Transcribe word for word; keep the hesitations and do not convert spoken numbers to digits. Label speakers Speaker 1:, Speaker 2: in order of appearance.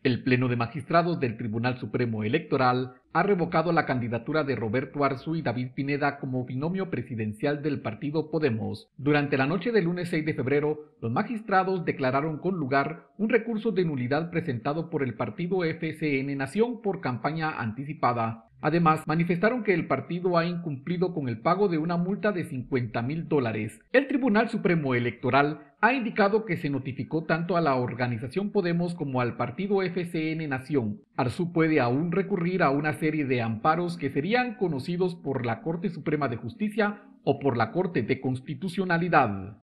Speaker 1: El Pleno de Magistrados del Tribunal Supremo Electoral ha revocado la candidatura de Roberto Arzu y David Pineda como binomio presidencial del partido Podemos. Durante la noche del lunes seis de febrero, los magistrados declararon con lugar un recurso de nulidad presentado por el partido F C N Nación por campaña anticipada. Además, manifestaron que el partido ha incumplido con el pago de una multa de cincuenta mil dólares. El Tribunal Supremo Electoral ha indicado que se notificó tanto a la organización Podemos como al partido F C N Nación. Arzu puede aún recurrir a una serie de amparos que serían conocidos por la Corte Suprema de Justicia o por la Corte de Constitucionalidad.